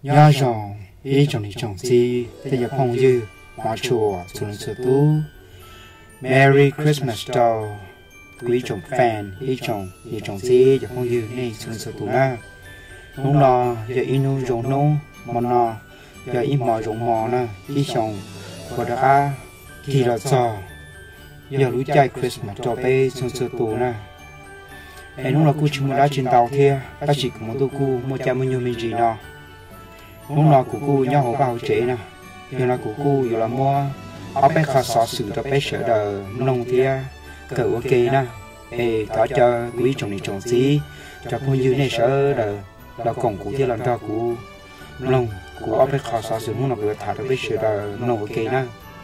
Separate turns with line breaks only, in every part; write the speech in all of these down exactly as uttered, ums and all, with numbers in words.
nhớ rằng ý trong này trong gì thế giờ phong dư hóa chùa xuống sửa tú Merry Christmas doll quý chồng fan ý chồng ý chồng gì giờ phong dư này xuống sửa tú na lúc nào giờ inu rồng nô mà nó giờ im mò rồng mò na ý chồng và đã kỳ là cho giờ lũ trai Christmas cho bé xuống sửa tú na em lúc nào cô chỉ muốn đã trên tàu kia ta chỉ có một tôi cô một cha mới nhiều mình gì nào lúc nào của cô nhau hổ vào chế nè giờ là của cô giờ là mua áo bé khá xóa sự cho bé sợ đờ nông thia cỡ ok nè ê có cho quý chồng này chồng xí cho cô như này sợ đờ là cổng của thia làm cho cô nông của áo bé khá xóa sự lúc nào vừa thả cho bé sợ đờ nông ok nè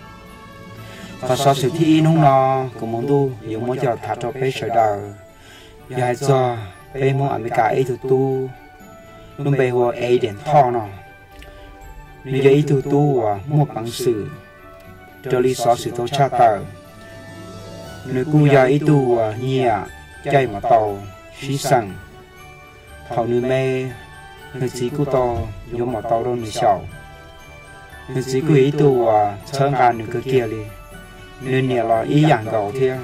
khá xóa sự thi lúc nào của món tu giờ muốn cho thả cho bé sợ đờ giờ cho bé muốn ăn cái ấy tụi tu lúc bé hoa ấy đèn thò nè nếu ấy tụi tu à mua bằng sự cho lý do sự tốt cha tờ nếu cô giờ ấy tu à nhẹ chạy mà tàu xí sẵn thầu nếu mê nếu chỉ cô to giống mà tàu đâu nếu xảo nếu chỉ cô ấy tu à chơi ngàn nếu cái kia đi nếu nhẹ là ý dạng gạo thế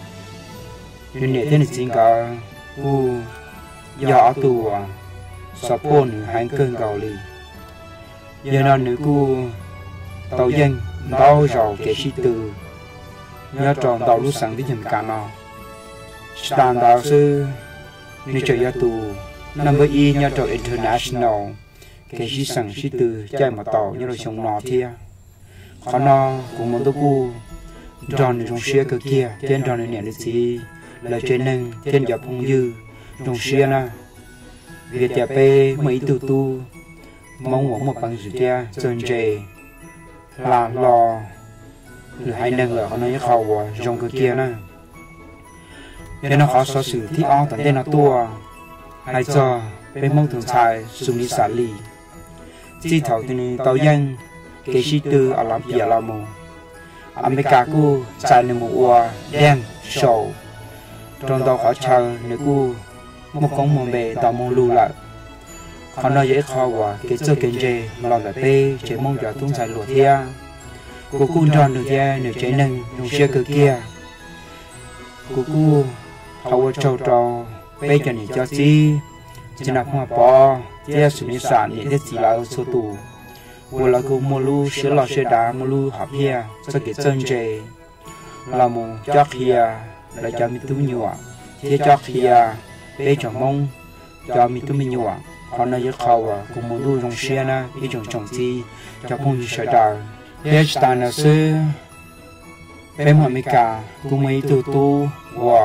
nếu nhẹ thế này chính cả cô giờ tu à sắp bốn hai cơn gạo đi giờ nào nữ cô tàu dân đau rầu kẻ sĩ từ nhớ tròn tàu lúc sáng đi chừng cả nó stand đào sư nữ trời gia tù năm với y nhớ tròn international kẻ sĩ sáng sĩ từ chạy mà tàu nhớ rồi sống nọ thia khó nó cũng muốn tôi cô tròn trong xe cơ kia trên tròn này nè được gì là trên nâng trên dọc phong dư trong xe na việc nhà bê mấy tu tu mong muốn một bằng sự kia chân trề là lò rồi hai nâng là họ nói khẩu trong cái kia nè nên nó khó so xử thi o tận tên là tua hai cho bên mong thường xài dùng đi xả lì chỉ thầu thì tàu dân cái sĩ tư ở làm bìa làm mù America cô xài nè mù đen sầu trong tàu khó chờ nếu cô một con mồm bể tàu mông lưu lại còn nó dễ khó quá cái chỗ kiến chế mà làm lại bê chế mong cho tung giải lụa thia cô cung tròn được thia nếu chế nâng dùng xe cơ kia cô cô thầu trâu trâu bê cho này cho chi chỉ là hoa bò thia sử dụng sản để thiết chỉ là số tù vừa là cô mua lu sữa lò sữa đá mua lu hộp hia cho cái chân chế là một chót hia là cho mình túi nhựa thia chót hia bê cho mông cho mình túi mình nhựa còn nơi khâu à cũng muốn đu trong xe na đi trong trồng chi cho phong sợ đào để ta là sư bé mọi mấy cả cũng mấy tu tu wow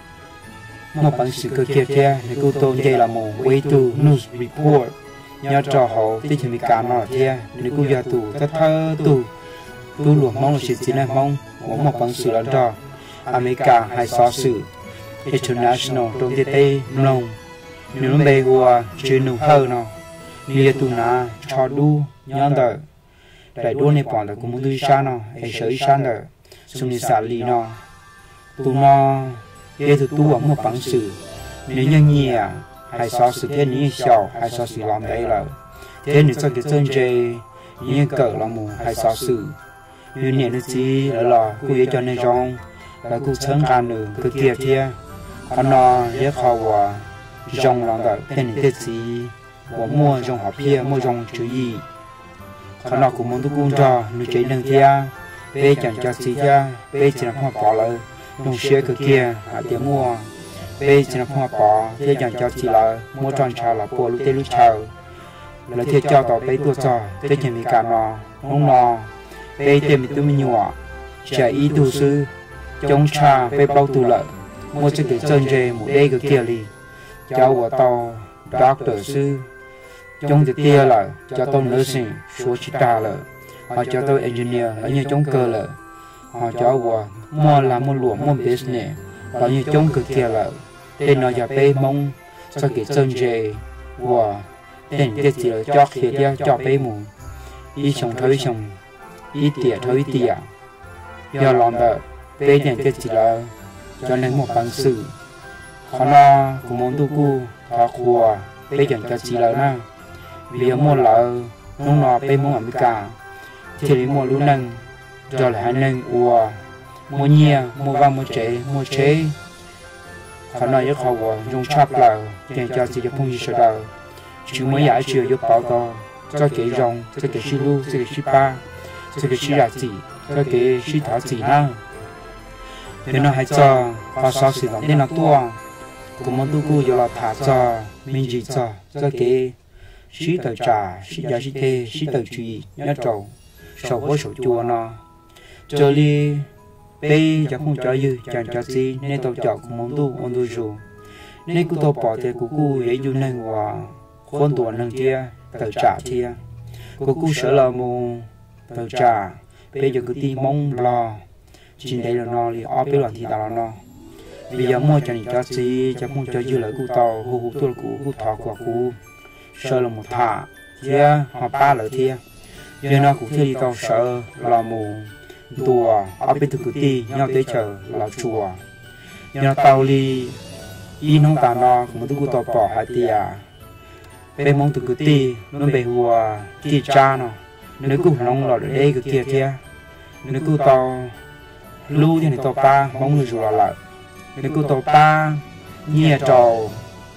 một bản sự cơ kia kia thì cô tôn đây là một way to news report nhớ cho họ tí thì mấy cả nó kia nếu cô giờ tù tất thơ tù tu luộc mong là sự chỉ là mong muốn một bản sự là cho America hay so sự international trong thế tây nông nếu nó bê qua chơi nụ hơ nó như tụ na cho đu nhon đờ đại đua này bỏ là cũng muốn đi xa nó hay sới xa đờ xong đi xả lì nó tụ nó kia tụ tu ở một bằng sự nếu nhân nhẹ hay so sự thế ní sầu hay so sự làm đấy là thế nếu cho cái chân chơi như cỡ là mù hay so sự nếu nhẹ nó chỉ là là cô ấy cho nên trong là cô sớm ra nữa cái kia kia còn nó rất khó quá rong lòng đợi tên thế gì của mua rong học kia mua rong chú ý khả năng của món tôi cũng cho nếu chế nâng kia bé chẳng cho gì kia bé chỉ là không bỏ lại rong xe cái kia hạt tiền mua bé chỉ là không bỏ thế chẳng cho gì là mua tròn trà là bộ lúc tê lúc chờ là thế cho tàu bé tôi cho thế chỉ mình cả nó không nó bé tiền mình tôi mình nhỏ trẻ ý tu sư chống trà bé bao tu lợi mua cho cái chân dê một đây cái kia đi cho của tao doctor sư trong cái tia là cho tao nursing số chỉ trả là họ cho tao engineer ở như trong cơ là họ cho của mua là mua lúa mua business ở như trong cái kia là tên nó giờ bé mong cho cái chân dê của tên cái gì là cho khi dia cho bé mù ý chồng thấy chồng ý tỉa thấy tỉa do làm đó bé tên cái gì là cho nên một bằng sự khó nó cũng muốn tu cu thọ khua bây giờ cho chị lớn na vì mua lợ nông nọ pe mua America thì lấy mua lúa nâng rồi lại nâng ua mua nhia mua vàng mua chế mua chế họ nói với họ dùng chắp lợ để cho gì cho phong gì sợ đời chứ mới giải chưa giúp bảo to cho cái rong cho cái xí lu cho cái xí ba cho cái xí là gì cho cái xí thảo gì ha để nó hay cho và sau sự đó nên là tua cũng muốn tu cu giờ là thả cho mình chỉ cho cho cái xí tờ trà xí giá xí tê xí tờ truy nhớ trầu sầu với sầu chua nó cho đi bây giờ không cho dư chẳng cho gì nên tao chọn cũng muốn tu ôn tu rồi nên cứ tao bỏ thì cũng cứ vậy dù nên và con tuần nâng kia tờ trả kia cô cứ sợ là mù tờ trả bây giờ cứ đi mong lo chỉ đây là nó thì ở bên loạn thì là nó bây giờ mua cho cho gì cho không cho dư lại cô tàu hú hú tôi cô cô thọ của cô sợ là một thả kia họ ba lợi kia giờ nó cũng đi tàu sợ là mù đùa ở bên thực ti nhau tới chờ là chùa nhau tàu đi in không tàn nó cũng muốn cô tàu bỏ hai tia bên mong thực ti nó bị hùa ti cha nó nếu cô nông là đây cái kia kia nếu cô tàu lưu thì tàu ba mong người rùa lại nếu cô tàu ba nhẹ trầu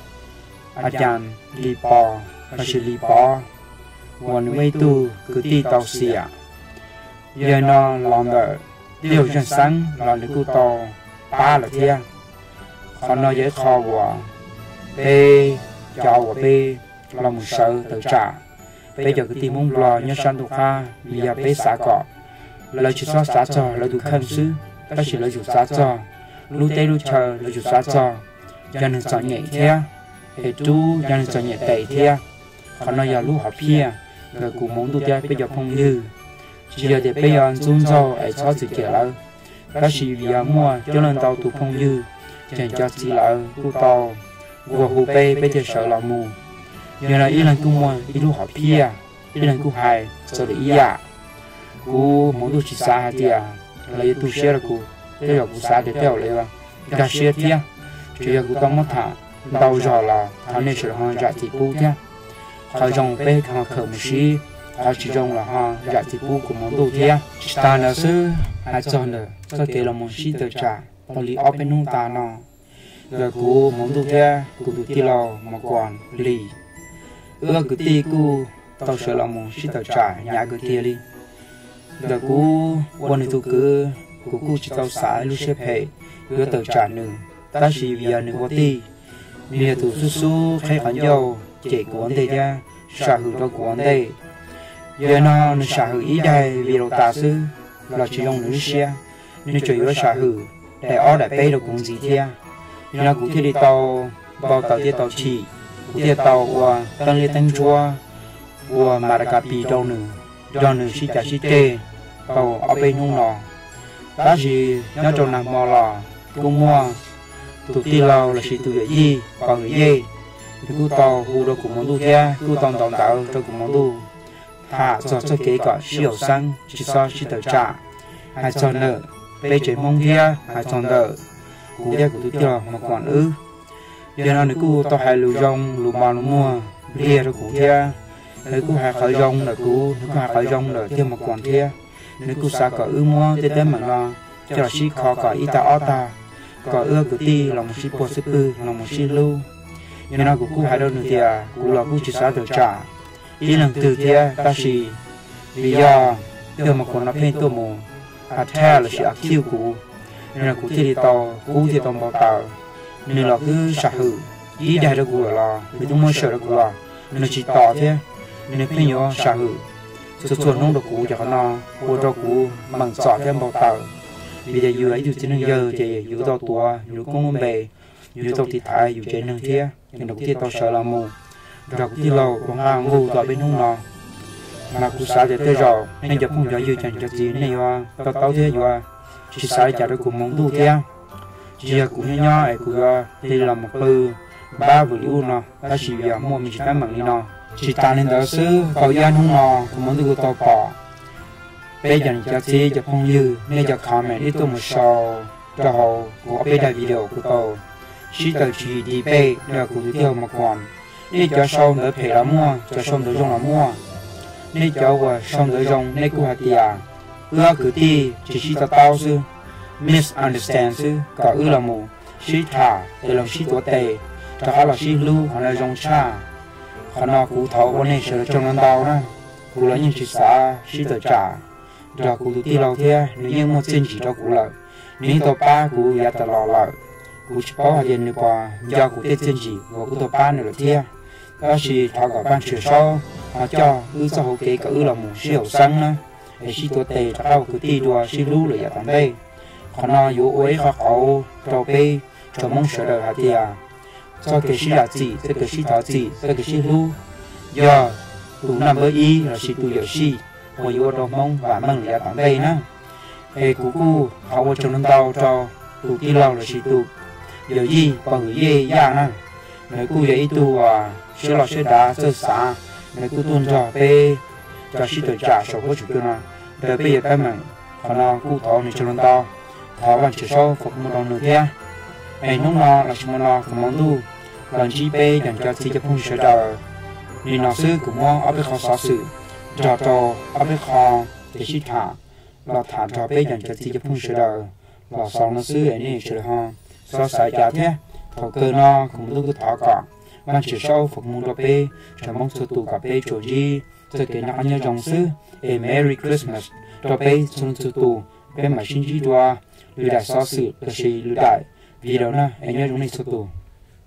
à chàng lì bò và sự lì bò còn mấy tu cứ ti tàu xỉa giờ nó làm được điều chân sáng là nếu cô tàu ba là kia còn nó dễ khó quá bê chào của bê là một sợ tự trả bây giờ cứ tìm mong lo nhớ sang thuộc ha bây giờ bê xả cọ lời chỉ xóa xả cho lời được khăn xứ ta chỉ lời chủ xả cho lưu tê lưu chờ lời chủ xả cho cho nên chọn nhẹ thế hệ chú cho nên chọn nhẹ tệ thế còn nó giờ lưu học pia rồi cũng muốn tu chơi bây giờ không như chỉ giờ để bây giờ chúng cho ở cho sự kiện là ta chỉ vì mua cho nên tàu tụ không như chẳng cho chỉ là tu tàu vừa hồ bê bây giờ sợ là mù giờ là ý lần cung mua ý lưu học pia ý lần cung hài sợ để ý à cô muốn tu chỉ xa thì à lấy tu xe là cô thế là cô xa để theo lấy vào cả xe thì chỉ là cô tao mất thả đau giờ là thằng này sẽ hoàn trả thì bù thế họ dùng bê họ khởi một xí họ chỉ dùng là họ trả thì bù của món đồ thế ta là sư hai chọn nữa cho kể là một xí tờ trả tao lý ốp bên nông ta nó rồi cô món đồ thế cô tụi ti lò mà còn lì ưa cứ ti cô tao sợ là một xí tờ trả nhà cứ kia đi rồi cô quan này tôi cứ cô cô chỉ tao xả lúc xếp hệ cứ tờ trả nữa ta chỉ vì nữa có ti bây giờ su su khai khán dầu chỉ của anh đây ra xã hội đó của anh đây giờ nó xã hội ý đây vì đầu ta sư là chỉ dùng nữ xe nên chủ yếu xã hội để ở đại bê được cũng gì thế nên là cũng thế đi tàu bao tàu tiết tàu chỉ cũng thế tàu qua tăng lên tăng chua qua mà đã cà pì đâu nữa do nữa xí chả xí tê tàu ở bên hông nọ ta chỉ nhớ trong nằm mò lò cũng mua tụi ti lâu là chỉ tụi để gì còn người gì thì cứ tàu hù đâu cũng muốn tu theo cứ tàu tàu tàu đâu cũng muốn tu thả cho cho kế cả siêu sang chỉ so chỉ tờ trả hai cho nợ bây giờ mong theo hai cho nợ cũng theo của tụi ti mà còn ư giờ nào nữa cứ tàu hai lù rong lù bò lù mua bia rồi cũng theo nếu cứ hai khởi rong là cứ nếu hai khởi rong là theo mà còn theo nếu cứ xa cả ư mua tới tới mà lo cho là chỉ khó cả ít ta ở ta có ưa của ti là một sĩ bộ sư ư là một sĩ lưu nhưng nó cũng cũng hai đâu nữa thì à cũng là cũng chỉ xóa được trả ý lần từ thế ta chỉ vì do theo mà còn nó phê tô mù à theo là sự active của nên là cũng thì tàu cũng thì tàu bảo tàu nên là cứ xã hội ý đại đó của là vì chúng mới sợ đó của là nên chỉ tỏ thế nên phê nhớ xã hội số số nông được của cho nó của đó của bằng sọ thêm bảo tàu vì giờ dù ấy dù chỉ năng giờ thì dù tao tua dù con bè dù tao thì thải dù chơi năng thế nhưng đầu tiên tao sợ là mù rồi cũng tiên lâu còn ngang ngu tao bên hông nọ mà cũng xả để tới rồi nên giờ không cho dư chẳng cho gì này hoa tao tao thế rồi chỉ xả để trả được cùng mong tu thế chỉ giờ cũng nhỏ nhỏ ấy cũng đây là một bự ba vừa liu nọ ta chỉ giờ mua mình chỉ phải bằng đi nọ chỉ ta nên đỡ sư cầu gian hông nọ cũng muốn tu tao bỏ bây giờ cho chị cho phong như nên cho comment đi tôi một số cho họ của bây giờ video của tôi chỉ tới chỉ đi bây giờ cũng theo một còn nè cho sông đỡ phải là mua cho sông đỡ rong là mua nè cho qua sông đỡ rong nè cú hạt tiề ưa cứ ti chỉ chỉ tao tao sư misunderstand sư cả ưa là mù sĩ thả để lòng sĩ tổ tệ cho họ là sĩ lưu họ là rong cha họ nó cú thấu bọn này sẽ trong lần đầu đó cú là những chỉ xã sĩ tổ trả cho cú ti lâu thế nếu như một chân chỉ cho cú lợi nếu tao ba cú ya tao lò lợi cú chỉ có hai tiền nữa qua do cú tết chân chỉ và cú tao ba nữa thế đó chỉ thọ cả ban chiều sau họ cho ư xã hội kế cả ư là một siêu xăng nữa để sĩ tổ tệ cho họ cứ ti đùa sĩ lưu là ya tạm đây họ nó yếu ấy họ khẩu cho bê cho mong sợ đời hạt tiề cho cái sĩ là gì cho cái sĩ thọ gì cho cái sĩ lưu do tụ nằm với y là sĩ tụ yếu sĩ họ yếu đồ mong và mong là tạm đây nữa ê cú cú họ vô trong tàu cho tụ ti lâu là sĩ tụ yếu gì bằng gì ya nè nếu cú vậy tụ à sĩ lò sĩ đá sơ xả nếu cú tuân cho bê cho sĩ tự trả số của chủ cơ nào để bây giờ cái mình họ nó cú thọ này trong tàu thọ bằng chiều sau phục một đồng nữa thế ai nông nó là một nó của món tu lần chi bê dành cho chỉ cho phong sở đời nên nó sư của món ở bên kho xóa sự trò trò ở bên kho để xịt thả là thả trò bê dành cho chỉ cho phong sở đời là sau nó sư ấy này sở ho so sánh giá thế thọ cơ nó cũng lúc thọ cả ban chiều sau phục một đôi bê cho mong sự tụ cả bê chỗ gì cho cái nó nhớ dòng sư a Merry Christmas đôi bê xuân sự tụ bên mà xin chỉ đua lừa đại xóa sự là gì lừa đại vì đó nè anh nhớ trong này số tù